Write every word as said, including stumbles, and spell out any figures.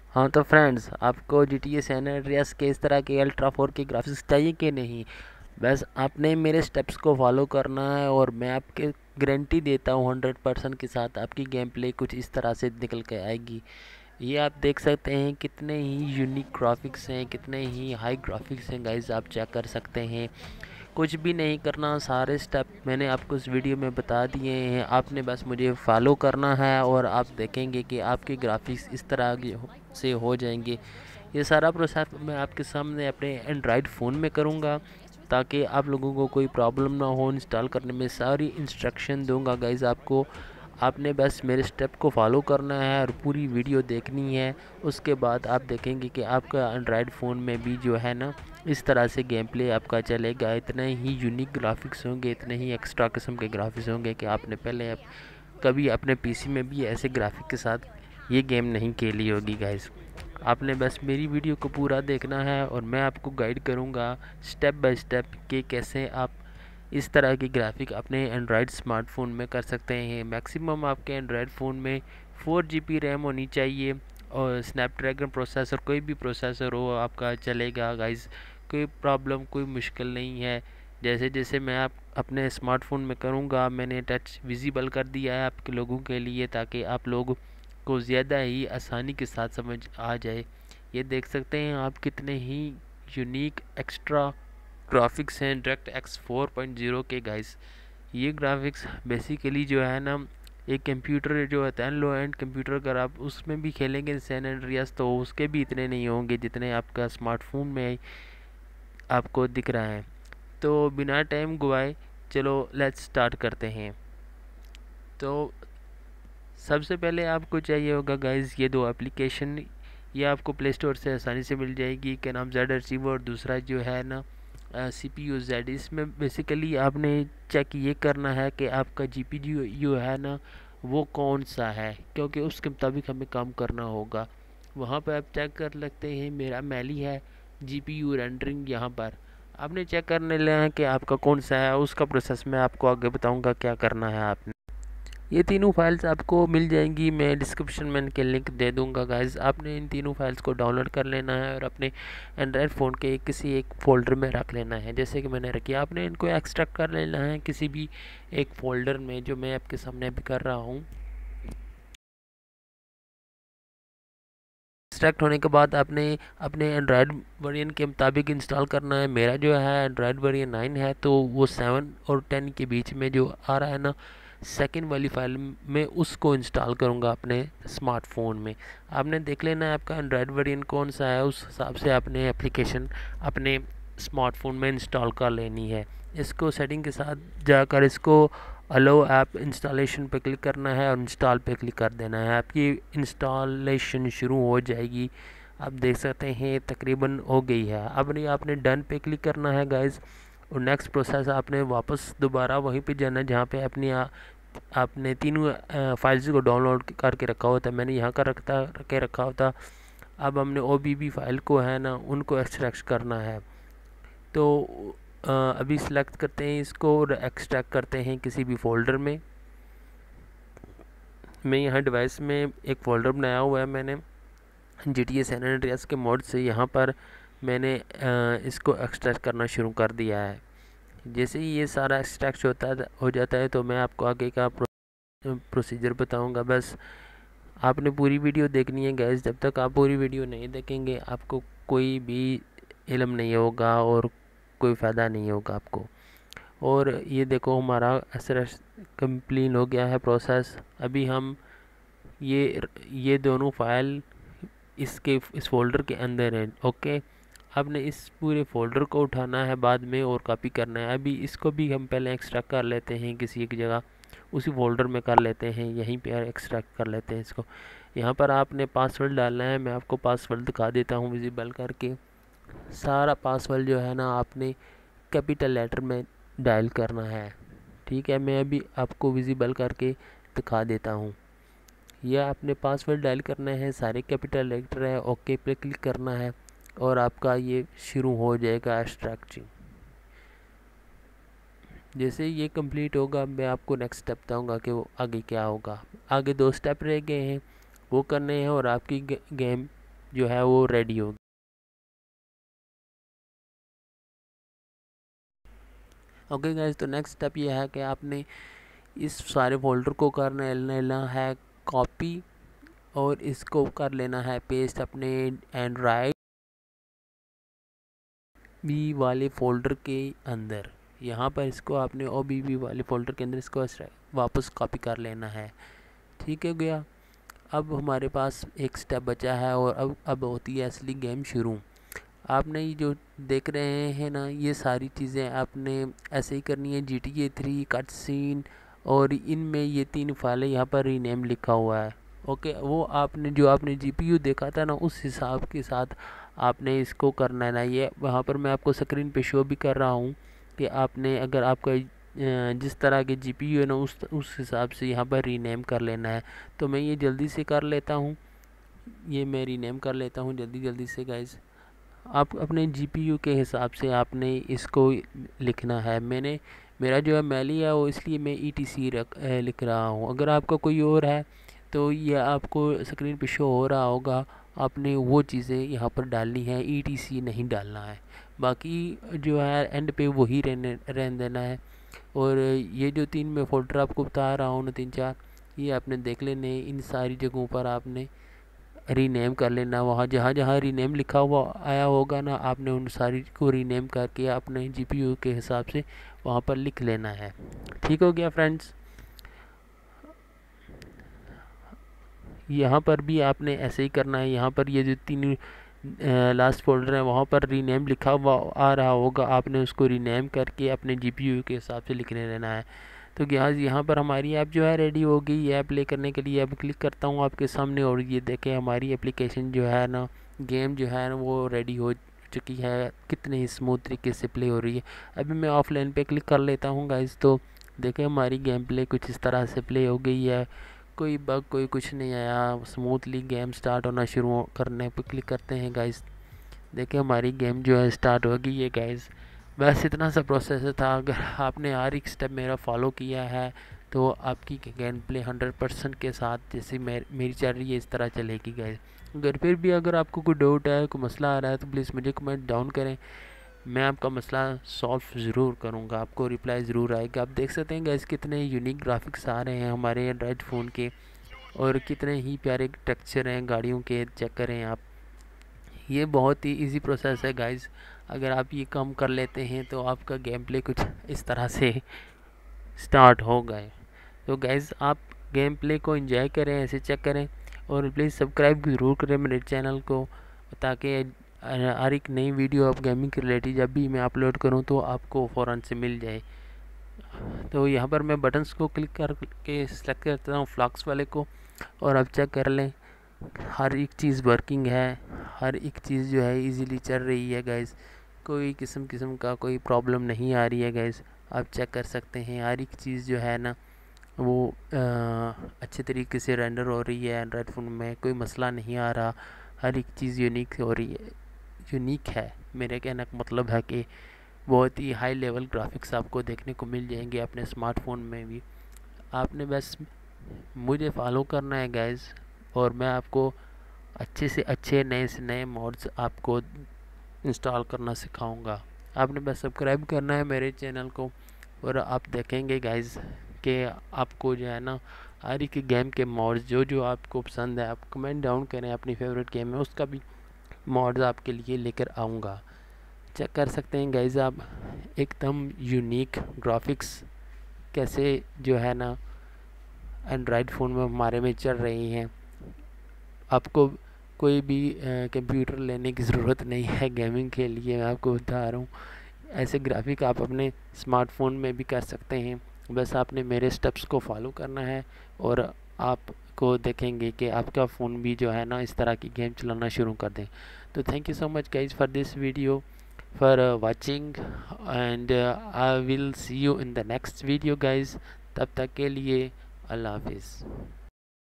हाँ तो फ्रेंड्स, आपको G T A San Andreas के इस तरह के अल्ट्रा फोर के ग्राफिक्स चाहिए कि नहीं? बस आपने मेरे स्टेप्स को फॉलो करना है और मैं आपके गारंटी देता हूँ हंड्रेड परसेंट के साथ आपकी गेम प्ले कुछ इस तरह से निकल के आएगी। ये आप देख सकते हैं कितने ही यूनिक ग्राफिक्स हैं, कितने ही हाई ग्राफिक्स हैं गाइस, आप चेक कर सकते हैं। कुछ भी नहीं करना, सारे स्टेप मैंने आपको इस वीडियो में बता दिए हैं, आपने बस मुझे फॉलो करना है और आप देखेंगे कि आपके ग्राफिक्स इस तरह से हो जाएंगे। ये सारा प्रोसेस मैं आपके सामने अपने एंड्रॉयड फ़ोन में करूँगा ताकि आप लोगों को कोई प्रॉब्लम ना हो इंस्टॉल करने में। सारी इंस्ट्रक्शन दूंगा गाइज़ आपको, आपने बस मेरे स्टेप को फॉलो करना है और पूरी वीडियो देखनी है। उसके बाद आप देखेंगे कि आपका एंड्रॉयड फ़ोन में भी जो है ना इस तरह से गेम प्ले आपका चलेगा। इतने ही यूनिक ग्राफिक्स होंगे, इतने ही एक्स्ट्रा किस्म के ग्राफिक्स होंगे कि आपने पहले आप कभी अपने पीसी में भी ऐसे ग्राफिक के साथ ये गेम नहीं खेली होगी गाइज़। आपने बस मेरी वीडियो को पूरा देखना है और मैं आपको गाइड करूँगा स्टेप बाय स्टेप कि कैसे आप इस तरह की ग्राफिक अपने एंड्रॉयड स्मार्टफोन में कर सकते हैं। मैक्सिमम आपके एंड्रॉयड फ़ोन में फोर जी बी रैम होनी चाहिए और स्नैपड्रैगन प्रोसेसर, कोई भी प्रोसेसर हो आपका चलेगा गाइज़, कोई प्रॉब्लम कोई मुश्किल नहीं है। जैसे जैसे मैं आप अपने स्मार्टफोन में करूँगा, मैंने टच विजिबल कर दिया है आपके लोगों के लिए ताकि आप लोग को ज़्यादा ही आसानी के साथ समझ आ जाए। ये देख सकते हैं आप कितने ही यूनिक एक्स्ट्रा ग्राफिक्स हैं DirectX four point zero के गाइस। ये ग्राफिक्स बेसिकली जो है ना, एक कंप्यूटर जो होता है लो एंड कंप्यूटर, अगर आप उसमें भी खेलेंगे सैन एंड्रियास तो उसके भी इतने नहीं होंगे जितने आपका स्मार्टफोन में आपको दिख रहा है। तो बिना टाइम गवाए चलो लेट्स स्टार्ट करते हैं। तो सबसे पहले आपको चाहिए होगा गाइस ये दो एप्लीकेशन, ये आपको प्ले स्टोर से आसानी से मिल जाएगी। क्या नाम जेड अचीवर और दूसरा जो है ना सी पी यू जेड। इसमें बेसिकली आपने चेक ये करना है कि आपका जी पी यू है ना वो कौन सा है, क्योंकि उसके मुताबिक हमें काम करना होगा। वहाँ पर आप चेक कर सकते हैं मेरा मैली है जी पी यू रेंडरिंग, यहाँ पर आपने चेक करने लेना है कि आपका कौन सा है। उसका प्रोसेस मैं आपको आगे बताऊँगा क्या करना है आपने। ये तीनों फाइल्स आपको मिल जाएंगी, मैं डिस्क्रिप्शन में इनके लिंक दे दूंगा गाइज। आपने इन तीनों फाइल्स को डाउनलोड कर लेना है और अपने एंड्रॉयड फ़ोन के किसी एक फ़ोल्डर में रख लेना है। जैसे कि मैंने रखी, आपने इनको एक्सट्रैक्ट कर लेना है किसी भी एक फ़ोल्डर में, जो मैं आपके सामने अभी कर रहा हूँ। एक्सट्रैक्ट होने के बाद आपने अपने एंड्रॉयड वर्जन के मुताबिक इंस्टॉल करना है। मेरा जो है एंड्रॉयड वर्जन नाइन है, तो वो सेवन और टेन के बीच में जो आ रहा है ना सेकंड वाली फाइल में, उसको इंस्टॉल करूँगा अपने स्मार्टफोन में। आपने देख लेना है आपका एंड्रॉयड वर्जन कौन सा है, उस हिसाब से आपने एप्लीकेशन अपने स्मार्टफोन में इंस्टॉल कर लेनी है। इसको सेटिंग के साथ जाकर इसको अलो ऐप इंस्टॉलेशन पे क्लिक करना है और इंस्टॉल पे क्लिक कर देना है। आपकी इंस्टॉलेशन शुरू हो जाएगी। आप देख सकते हैं तकरीबन हो गई है। अब नहीं, आपने डन पे क्लिक करना है गाइस और नेक्स्ट प्रोसेस आपने वापस दोबारा वहीं पे जाना है जहाँ पे अपनी आ, आपने तीनों फाइल्स को डाउनलोड करके रखा होता है। मैंने यहाँ का रखता रखे रखा होता। अब हमने ओ बी बी फाइल को है ना उनको एक्सट्रैक्ट करना है। तो आ, अभी सिलेक्ट करते हैं इसको और एक्सट्रैक्ट करते हैं किसी भी फोल्डर में। मैं यहाँ डिवाइस में एक फ़ोल्डर बनाया हुआ है मैंने G T A San Andreas के मोड से। यहाँ पर मैंने आ, इसको एक्सट्रैक्ट करना शुरू कर दिया है। जैसे ही ये सारा एक्सट्रैक्ट होता है हो जाता है तो मैं आपको आगे का प्रो, प्रोसीजर बताऊँगा। बस आपने पूरी वीडियो देखनी है गैस। जब तक आप पूरी वीडियो नहीं देखेंगे आपको कोई भी इल्म नहीं होगा और कोई फ़ायदा नहीं होगा आपको। और ये देखो हमारा एस कंप्लीट हो गया है प्रोसेस। अभी हम ये ये दोनों फाइल इसके इस फोल्डर के अंदर है। ओके, आपने इस पूरे फोल्डर को उठाना है बाद में और कॉपी करना है। अभी इसको भी हम पहले एक्सट्रैक्ट कर लेते हैं किसी एक जगह, उसी फोल्डर में कर लेते हैं, यहीं पे एक्सट्रैक्ट कर लेते हैं इसको। यहाँ पर आपने पासवर्ड डालना है। मैं आपको पासवर्ड दिखा देता हूँ विजिबल करके। सारा पासवर्ड जो है ना आपने कैपिटल लेटर में डायल करना है। ठीक है, मैं अभी आपको विजिबल करके दिखा देता हूँ। यह आपने पासवर्ड डायल करना है, सारे कैपिटल लेटर है, ओके पे क्लिक करना है और आपका ये शुरू हो जाएगा एक्सट्रैक्टिंग। जैसे ये कंप्लीट होगा मैं आपको नेक्स्ट स्टेप बताऊंगा कि वो आगे क्या होगा। आगे दो स्टेप रह गए हैं, वो करने हैं और आपकी गेम जो है वो रेडी होगी। ओके गाइस, तो नेक्स्ट स्टेप ये है कि आपने इस सारे फोल्डर को कर लेना है कॉपी और इसको कर लेना है पेस्ट अपने एंड्रॉयड बी वाले फ़ोल्डर के अंदर। यहाँ पर इसको आपने ओ बी बी वाले फ़ोल्डर के अंदर इसको वापस कॉपी कर लेना है। ठीक है गया। अब हमारे पास एक स्टेप बचा है और अब अब होती है असली गेम शुरू। आपने ये जो देख रहे हैं ना, ये सारी चीज़ें आपने ऐसे ही करनी है। G T A three cut scene और इनमें ये तीन फाइलें यहाँ पर रीनेम लिखा हुआ है। ओके, वो आपने जो आपने जी पी यू देखा था ना, उस हिसाब के साथ आपने इसको करना है ना। ये वहाँ पर मैं आपको स्क्रीन पे शो भी कर रहा हूँ कि आपने अगर आपका जिस तरह के जी पी यू है ना, उस उस हिसाब से यहाँ पर रीनेम कर लेना है। तो मैं ये जल्दी से कर लेता हूँ, ये मैं रीनेम कर लेता हूँ जल्दी जल्दी से गाइज़। आप अपने जी पी यू के हिसाब से आपने इसको लिखना है। मैंने मेरा जो है मैली है वो, इसलिए मैं ई टी सी रख लिख रहा हूँ। अगर आपका कोई और है तो ये आपको स्क्रीन पे शो हो रहा होगा। आपने वो चीज़ें यहाँ पर डालनी है, ई टी सी नहीं डालना है। बाकी जो है एंड पे वही रहने रहने देना है। और ये जो तीन मैं फ़ोल्डर आपको बता रहा हूँ ना, तीन चार, ये आपने देख लेने। इन सारी जगहों पर आपने रीनेम कर लेना। वहाँ जहाँ जहाँ रीनेम लिखा हुआ आया होगा ना, आपने उन सारी को रीनेम करके अपने जी पी यू के हिसाब से वहाँ पर लिख लेना है। ठीक हो गया फ्रेंड्स। यहाँ पर भी आपने ऐसे ही करना है। यहाँ पर ये जो तीन लास्ट फोल्डर है वहाँ पर रीनेम लिखा हुआ आ रहा होगा, आपने उसको रीनेम करके अपने जी पी यू के हिसाब से लिखने रहना है। तो यहाँ यहाँ पर हमारी ऐप जो है रेडी हो गई है प्ले करने के लिए। अब क्लिक करता हूँ आपके सामने और ये देखें हमारी एप्लीकेशन जो है ना, गेम जो है ना वो रेडी हो चुकी है। कितने ही स्मूथ तरीके से प्ले हो रही है। अभी मैं ऑफलाइन पे क्लिक कर लेता हूँ गाइस, तो देखें हमारी गेम प्ले कुछ इस तरह से प्ले हो गई है। कोई बग कोई कुछ नहीं आया, स्मूथली गेम स्टार्ट होना शुरू करने पर क्लिक करते हैं गाइस। देखिए हमारी गेम जो है स्टार्ट हो गई है गाइस। बस इतना सा प्रोसेस था। अगर आपने हर एक स्टेप मेरा फॉलो किया है तो आपकी गेम प्ले हंड्रेड परसेंट के साथ जैसे मेरी चल रही है इस तरह चलेगी गाइस। अगर फिर भी अगर आपको कोई डाउट है, कोई मसला आ रहा है, तो प्लीज़ मुझे कमेंट डाउन करें। मैं आपका मसला सॉल्व ज़रूर करूँगा, आपको रिप्लाई ज़रूर आएगा। आप देख सकते हैं गाइस कितने यूनिक ग्राफिक्स आ रहे हैं हमारे एंड्रॉयड फ़ोन के, और कितने ही प्यारे टेक्सचर हैं गाड़ियों के। चेक करें आप, ये बहुत ही इजी प्रोसेस है गाइस। अगर आप ये काम कर लेते हैं तो आपका गेम प्ले कुछ इस तरह से स्टार्ट हो गए। तो गाइस आप गेम प्ले को एंजॉय करें, ऐसे चेक करें, और प्लीज़ सब्सक्राइब ज़रूर करें मेरे चैनल को, ताकि हर एक नई वीडियो आप गेमिंग के रिलेटेड जब भी मैं अपलोड करूं तो आपको फ़ौरन से मिल जाए। तो यहाँ पर मैं बटन्स को क्लिक करके सेलेक्ट करता हूँ फ्लक्स वाले को, और अब चेक कर लें हर एक चीज़ वर्किंग है। हर एक चीज़ जो है इजीली चल रही है गाइस। कोई किस्म किस्म का कोई प्रॉब्लम नहीं आ रही है गाइस। आप चेक कर सकते हैं हर एक चीज़ जो है ना वो आ, अच्छे तरीके से रेंडर हो रही है। एंड्रॉयड फ़ोन में कोई मसला नहीं आ रहा। हर एक चीज़ यूनिक हो रही है, यूनिक है। मेरे कहने का मतलब है कि बहुत ही हाई लेवल ग्राफिक्स आपको देखने को मिल जाएंगे अपने स्मार्टफोन में भी। आपने बस मुझे फॉलो करना है गाइस, और मैं आपको अच्छे से अच्छे नए से नए मॉड्स आपको इंस्टॉल करना सिखाऊंगा। आपने बस सब्सक्राइब करना है मेरे चैनल को, और आप देखेंगे गाइस कि आपको जो है ना हर एक गेम के मॉड्स जो जो आपको पसंद है, आप कमेंट डाउन करें अपनी फेवरेट गेम है उसका भी मॉड्स आपके लिए लेकर आऊँगा। चेक कर सकते हैं गाइस आप एकदम यूनिक ग्राफिक्स कैसे जो है ना एंड्रॉयड फ़ोन में हमारे में चल रही हैं। आपको कोई भी कंप्यूटर लेने की ज़रूरत नहीं है गेमिंग के लिए, मैं आपको बता रहा हूँ। ऐसे ग्राफिक आप अपने स्मार्टफोन में भी कर सकते हैं। बस आपने मेरे स्टेप्स को फॉलो करना है, और आपको देखेंगे कि आपका फ़ोन भी जो है ना इस तरह की गेम चलाना शुरू कर दें। तो thank you so much guys for this video, for watching, and I will see you in the next video guys. तब तक के लिए अल्लाह हाफिज़।